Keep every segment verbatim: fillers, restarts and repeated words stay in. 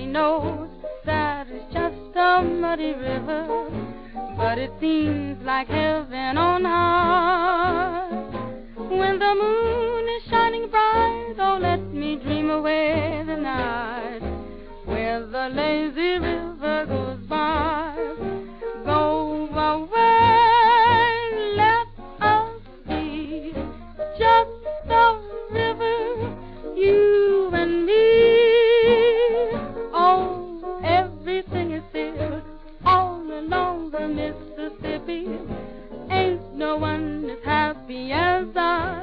Everybody knows that it's just a muddy river, but it seems like heaven on high. When the moon is shining bright, oh, let me dream away the night, where the lazy river goes by. Go away, let us be just a river, you and me. Oh, everything is filled all along the Mississippi. Ain't no one as happy as I.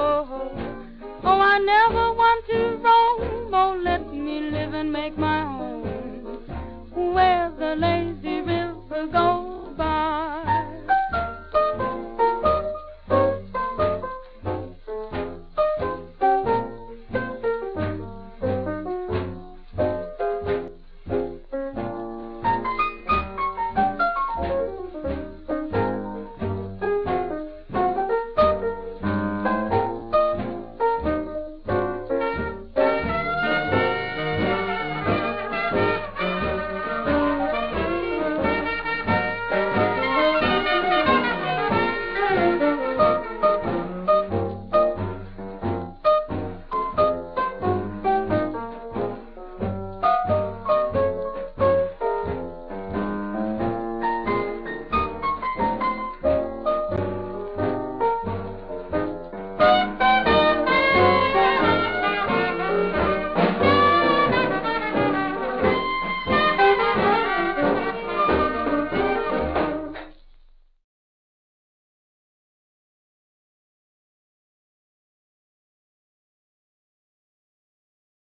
Oh, oh, I never want to roam. Oh, let me live and make my home